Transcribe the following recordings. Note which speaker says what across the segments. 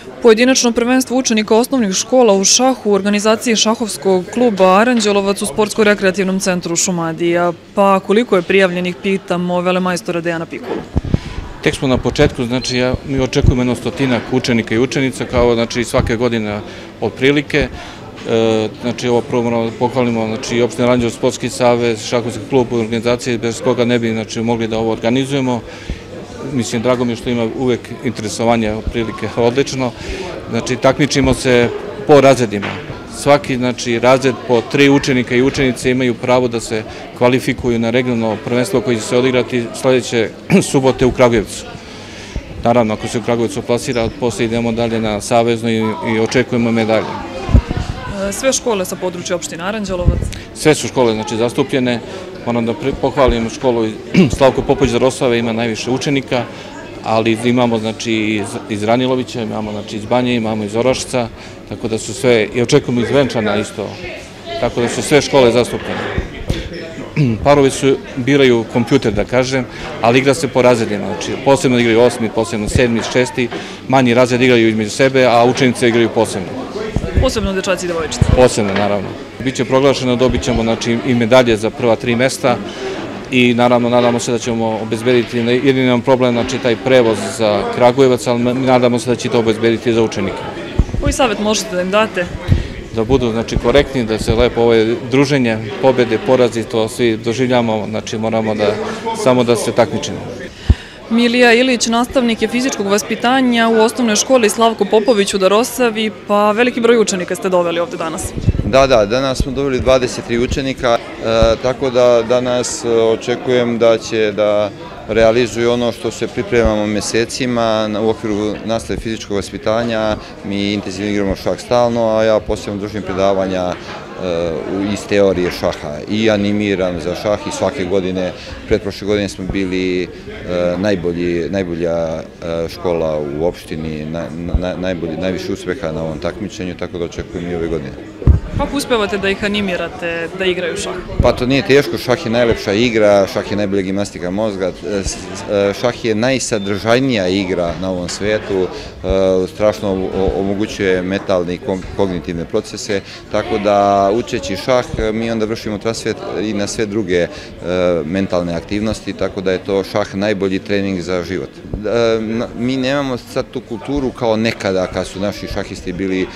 Speaker 1: Pojedinačno prvenstvo učenika osnovnih škola u šahu u organizaciji šahovskog kluba Aranđelovac u Sportsko-rekreativnom centru Šumadija. Pa koliko je prijavljenih, pitamo velemajstora Dejana Pikulu.
Speaker 2: Tek smo na početku, znači mi očekujemo jedno 100-ak učenika i učenica, kao znači svake godine otprilike. Znači ovo prvo moramo da pohvalimo, znači opština Aranđelovac, Sportski savez, šahovski klub u organizaciji, bez koga ne bi znači mogli da ovo organizujemo. Mislim, drago mi je što ima uvek interesovanje, otprilike odlično. Znači, takmičimo se po razredima. Svaki, znači, razred po 3 učenika i učenice imaju pravo da se kvalifikuju na regionalno prvenstvo koje će se odigrati sledeće subote u Kragujevcu. Naravno, ako se u Kragujevcu plasira, posle idemo dalje na savezno i očekujemo medalje.
Speaker 1: Sve škole sa područja opštine Aranđelovac?
Speaker 2: Sve su škole, znači, zastupljene. Moram da pohvalim školu Slavko Popović za Rosave, ima najviše učenika, ali imamo znači iz Ranilovića, imamo znači iz Banje, imamo iz Orašca, tako da su sve, i očekujemo iz Venčana isto, tako da su sve škole zastupljene. Parovi biraju kompjuter, da kažem, ali igra se po razredima, znači posebno igraju 8, posebno 7, 6, manji razred igraju između sebe, a učenice igraju posebno.
Speaker 1: Posebno dečaci i devojčice?
Speaker 2: Posebno, naravno. Biće proglašeno, dobit ćemo znači, i medalje za prva 3 mesta i naravno nadamo se da ćemo obezbediti, jedini nam problem, znači taj prevoz za Kragujevac, ali nadamo se da će to obezbediti za učenike.
Speaker 1: Koji savjet možete da im date?
Speaker 2: Da budu znači, korektni, da se lepo ovo druženje, pobede, porazi, to svi doživljamo, znači moramo da samo da se takmičimo.
Speaker 1: Milija Ilić, nastavnik je fizičkog vaspitanja u osnovnoj školi Slavko Popović u Darosavi, pa veliki broj učenika ste doveli ovde danas.
Speaker 3: Da, danas smo doveli 23 učenika, tako da danas očekujem da će da realizuju ono što se pripremamo mesecima u okviru nastave fizičkog vaspitanja. Mi intenzivno igramo šah stalno, a ja posebno držim predavanja iz teorije šaha i animiram za šah i svake godine, pretprošle godine smo bili najbolja škola u opštini, najviše uspeha na ovom takmičenju, tako da očekujem i ove godine.
Speaker 1: Kako uspevate da ih animirate da igraju šah?
Speaker 3: Pa to nije teško, šah je najlepša igra, šah je najbolja gimnastika mozga, šah je najsadržajnija igra na ovom svetu, strašno omogućuje mentalne i kognitivne procese, tako da učeći šah mi onda vršimo transfer i na sve druge mentalne aktivnosti, tako da je to šah najbolji trening za život. Mi nemamo sad tu kulturu kao nekada kad su naši šahisti bili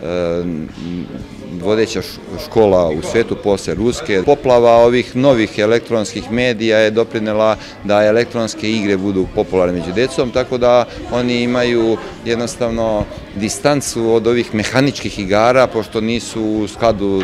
Speaker 3: vodeća škola u svetu posle Ruske. Poplava ovih novih elektronskih medija je doprinela da elektronske igre budu popularne među decom, tako da oni imaju jednostavno distancu od ovih mehaničkih igara, pošto nisu u skladu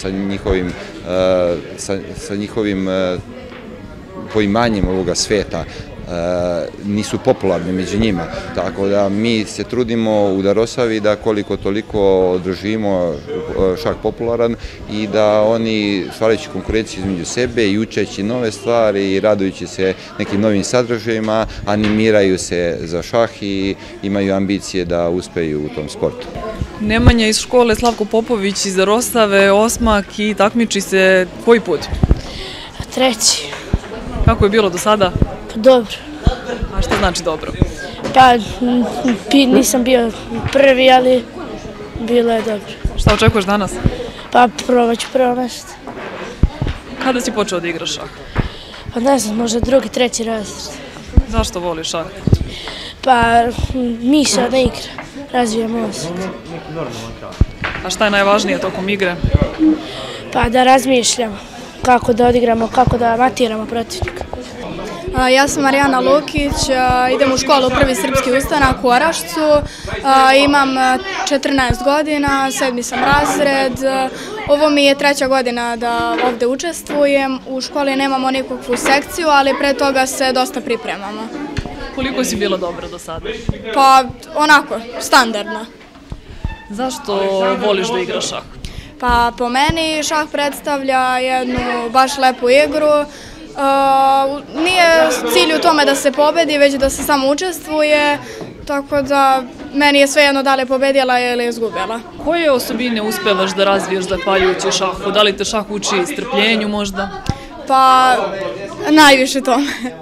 Speaker 3: sa njihovim poimanjem ovoga sveta. Nisu popularni među njima, tako da mi se trudimo u Darosavi da koliko toliko održimo šah popularan i da oni stvarajući konkurenciju između sebe i učeći nove stvari i radujući se nekim novim sadržajima, animiraju se za šah i imaju ambicije da uspeju u tom sportu.
Speaker 1: Nemanja iz škole Slavko Popović iz Darosave, osmak i takmiči se koji put?
Speaker 4: 3.
Speaker 1: Kako je bilo do sada?
Speaker 4: Dobro.
Speaker 1: A šta znači dobro?
Speaker 4: Pa nisam bio prvi, ali bilo je dobro.
Speaker 1: Šta očekuješ danas?
Speaker 4: Pa probat ću prvo mesto.
Speaker 1: Kada si počeo da igraš šah?
Speaker 4: Pa ne znam, možda 2., 3. razred.
Speaker 1: Zašto voliš šah?
Speaker 4: Pa misao da igra, razvija mozak.
Speaker 1: A šta je najvažnije tokom igre?
Speaker 4: Pa da razmišljamo kako da odigramo, kako da matiramo protivnika.
Speaker 5: Ja sam Marijana Lukić, idem u školu Prvi srpski ustanak u Orašcu, imam 14 godina, 7. sam razred, ovo mi je 3. godina da ovde učestvujem, u školi nemamo nikakvu sekciju, ali pre toga se dosta pripremamo.
Speaker 1: Koliko si bila dobra do sada?
Speaker 5: Pa onako, standardno.
Speaker 1: Zašto voliš da igraš šah?
Speaker 5: Pa po meni šah predstavlja jednu baš lepu igru. Nije cilj u tome da se pobedi, već da se samo učestvuje, tako da meni je svejedno da li je pobedila ili izgubila.
Speaker 1: Koje osobine uspevaš da razviješ zahvaljujući šahu? Da li te šah uči strpljenju možda?
Speaker 5: Pa najviše tome.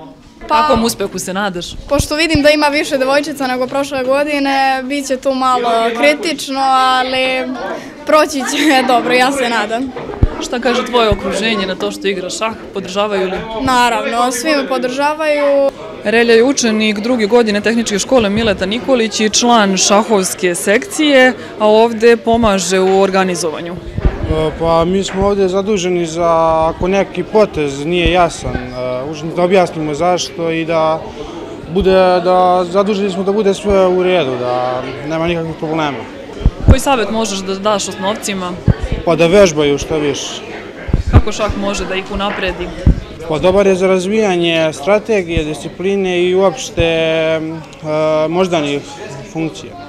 Speaker 1: Kakvom uspehu se nadaš?
Speaker 5: Pošto vidim da ima više devojčica nego prošle godine, bit će tu malo kritično, ali proći će dobro, ja se nadam.
Speaker 1: Šta kaže tvoje okruženje na to što igraš šah? Podržavaju li?
Speaker 5: Naravno, svi me podržavaju.
Speaker 1: Relja je učenik druge godine tehničke škole Mileta Nikolić i član šahovske sekcije, a ovde pomaže u organizovanju.
Speaker 6: Pa mi smo ovdje zaduženi za, ako neki potez nije jasan, da objasnimo zašto i zaduženi smo da bude sve u redu, da nema nikakvih problema.
Speaker 1: Koji savjet možeš da daš osnovcima?
Speaker 6: Pa da vežbaju što više.
Speaker 1: Kako šah može da ih unapredi?
Speaker 6: Pa dobar je za razvijanje strategije, discipline i uopšte moždanih funkcija.